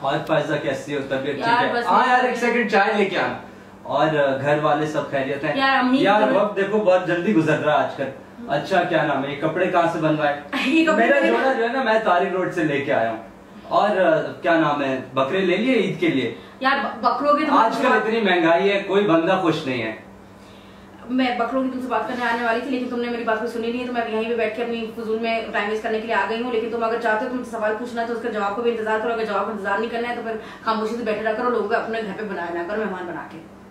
और फायजा कैसी हो, तबीयत ठीक यार है? बस हाँ यार एक सेकंड चाय लेके आ। और घर वाले सब खैरियत हैं? यार अम्मी यार वक्त देखो बहुत जल्दी गुजर रहा है आजकल। अच्छा क्या नाम है, ये कपड़े कहाँ से बनवाए? ये कपड़े मेरा जोड़ा जो है ना मैं तारिक रोड से लेके आया हूँ। और क्या नाम है, बकरे ले लिए ईद के लिए? यार बकरों की आजकल इतनी महंगाई है, कोई बंदा खुश नहीं है। मैं बकरों की तुमसे बात करने आने वाली थी, लेकिन तुमने मेरी बात को सुनी नहीं है, तो मैं यहीं पे बैठ के अपनी फजूल में टाइम वेस्ट करने के लिए आ गई हूँ। लेकिन तुम अगर चाहते हो तुम सवाल पूछना है तो उसका जवाब को भी इंतजार करो, अगर जवाब का इंतजार नहीं करना है तो फिर खामोशी से बैठे रह करो, लोगों को अपने घर पे बनाया ना करो मेहमान बना के।